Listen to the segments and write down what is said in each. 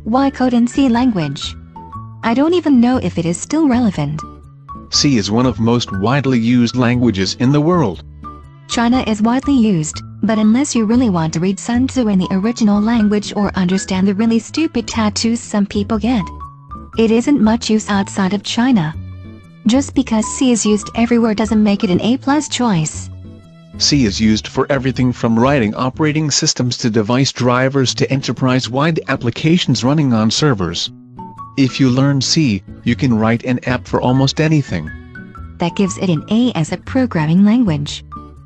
Why code in C language? I don't even know if it is still relevant. C is one of most widely used languages in the world. China is widely used, but unless you really want to read Sun Tzu in the original language or understand the really stupid tattoos some people get, it isn't much use outside of China. Just because C is used everywhere doesn't make it an A+ choice. C is used for everything from writing operating systems to device drivers to enterprise-wide applications running on servers. If you learn C, you can write an app for almost anything. That gives it an A as a programming language.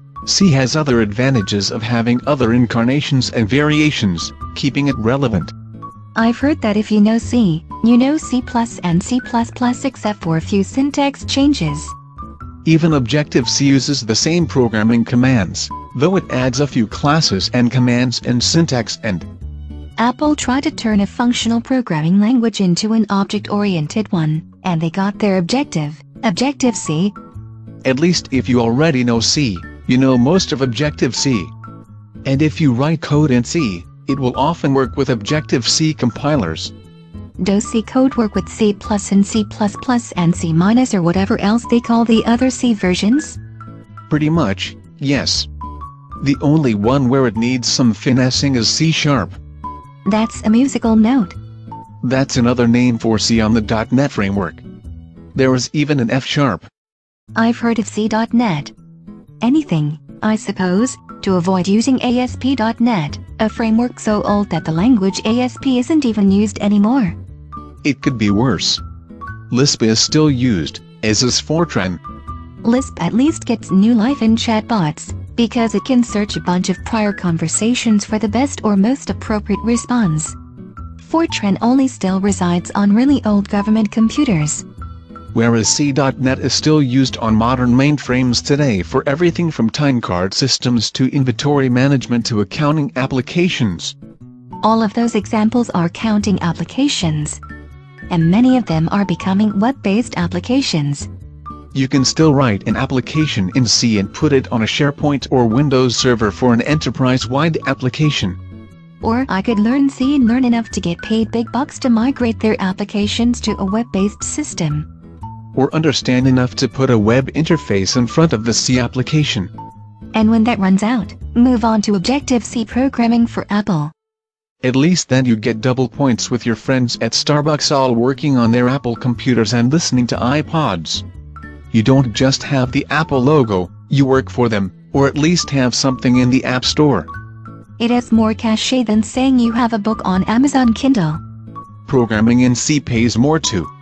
C has other advantages of having other incarnations and variations, keeping it relevant. I've heard that if you know C, you know C++ and C++ except for a few syntax changes. Even Objective-C uses the same programming commands, though it adds a few classes and commands and syntax and Apple tried to turn a functional programming language into an object-oriented one, and they got their objective, Objective-C. At least if you already know C, you know most of Objective-C. And if you write code in C, it will often work with Objective-C compilers. Does C code work with C++ and C++ and C- or whatever else they call the other C versions? Pretty much, yes. The only one where it needs some finessing is C#. That's a musical note. That's another name for C on the .NET framework. There is even an F#. I've heard of C.NET. Anything, I suppose, to avoid using ASP.NET, a framework so old that the language ASP isn't even used anymore. It could be worse. Lisp is still used, as is Fortran. Lisp at least gets new life in chatbots, because it can search a bunch of prior conversations for the best or most appropriate response. Fortran only still resides on really old government computers. Whereas C.NET is still used on modern mainframes today for everything from timecard systems to inventory management to accounting applications. All of those examples are counting applications. And many of them are becoming web-based applications. You can still write an application in C and put it on a SharePoint or Windows server for an enterprise-wide application. Or I could learn C and learn enough to get paid big bucks to migrate their applications to a web-based system. Or understand enough to put a web interface in front of the C application. And when that runs out, move on to Objective-C programming for Apple. At least then you get double points with your friends at Starbucks all working on their Apple computers and listening to iPods. You don't just have the Apple logo, you work for them, or at least have something in the App Store. It has more cachet than saying you have a book on Amazon Kindle. Programming in C pays more too.